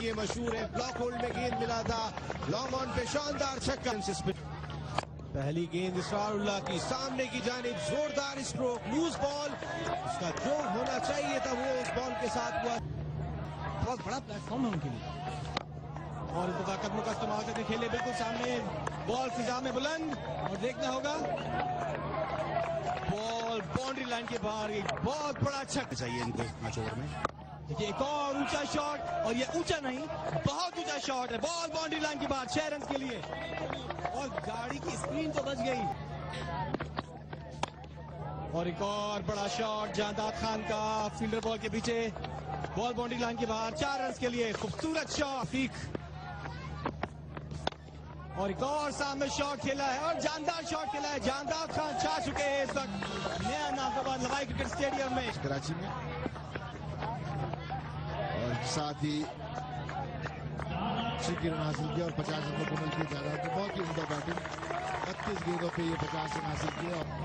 लिए मशहूर है। ब्लॉक होल्ड में गेंद मिला था, लॉन्ग ऑन पे शानदार छक्का। पहली गेंद इसरारुल्लाह की सामने की जानिब, जोरदार स्ट्रोक, लूज बॉल, उसका जो होना चाहिए था वो उस बॉल के साथ हुआ। बहुत बड़ा प्लेटफॉर्म है उनके लिए और कदमों का इस्तेमाल करके खेले बिल्कुल सामने, बॉल फिजा में बुलंद और देखना होगा बॉल बाउंड्री लाइन के बाहर। एक बहुत बड़ा छक्का चाहिए इनको मैच ओवर में। देखिए एक और ऊंचा शॉट, और ये ऊंचा नहीं बहुत ऊंचा शॉट है, बॉल बाउंड्री लाइन के बाहर 6 रन के लिए और गाड़ी की स्क्रीन तो बच गई। और एक और बड़ा शॉट जहांदाद खान का, फील्डर बॉल के पीछे, बॉल बाउंड्री लाइन के बाहर 4 रन के लिए। खूबसूरत शॉट और एक और सामने शॉट खेला है और जानदार शॉट खेला है। जहांदाद खान छा चुके हैं इस वक्त नया नाज़िमाबाद लवाई क्रिकेट स्टेडियम में कराची में, और साथ ही 6 रन हासिल किया और 50 रनों को मिलकर जा रहा है। तो बहुत ही उम्दा बैटिंग, 32 गेंदों पे ये 50 रन हासिल किए।